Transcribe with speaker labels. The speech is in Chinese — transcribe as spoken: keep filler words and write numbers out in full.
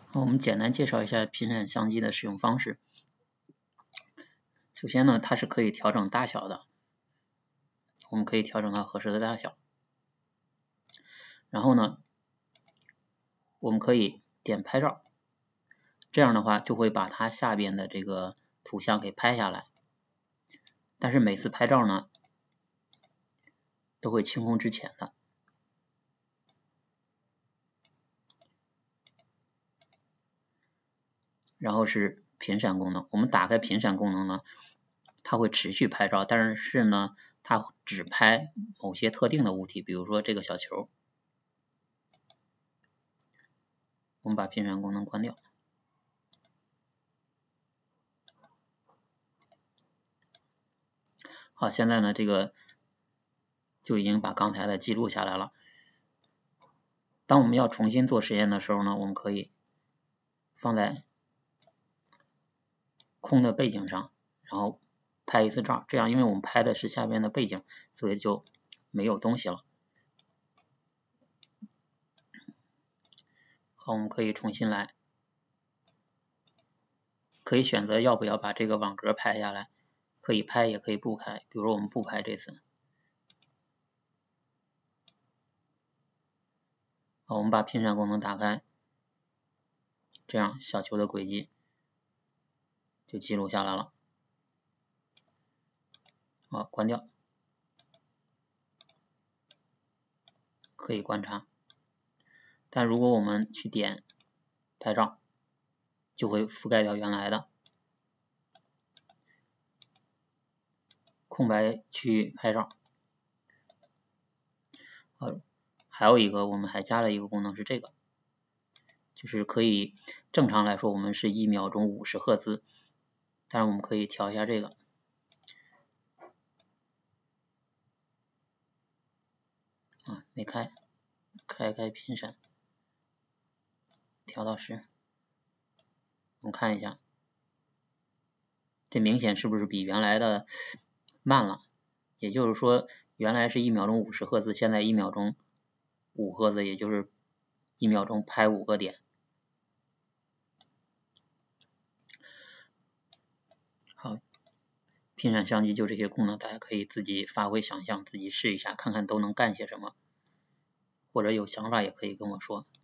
Speaker 1: 我们简单介绍一下频闪相机的使用方式。首先呢，它是可以调整大小的，我们可以调整到合适的大小。然后呢，我们可以点拍照，这样的话就会把它下边的这个图像给拍下来。但是每次拍照呢，都会清空之前的。然后是频闪功能，我们打开频闪功能呢，它会持续拍照，但是呢，它只拍某些特定的物体，比如说这个小球。我们把频闪功能关掉。好，现在呢，这个就已经把刚才的记录下来了。当我们要重新做实验的时候呢，我们可以放在空的背景上，然后拍一次照，这样因为我们拍的是下边的背景，所以就没有东西了。好，我们可以重新来，可以选择要不要把这个网格拍下来，可以拍也可以不拍，比如说我们不拍这次。好，我们把频闪功能打开，这样小球的轨迹就记录下来了。好，关掉，可以观察。但如果我们去点拍照，就会覆盖掉原来的空白区域拍照。好，还有一个我们还加了一个功能是这个，就是可以正常来说我们是一秒钟五十赫兹，但是我们可以调一下这个。啊，没开，开开频闪，调到十。我们看一下，这明显是不是比原来的慢了？也就是说，原来是一秒钟五十赫兹，现在一秒钟五赫兹，也就是一秒钟拍五个点。好，频闪相机就这些功能，大家可以自己发挥想象，自己试一下，看看都能干些什么。或者有想法也可以跟我说。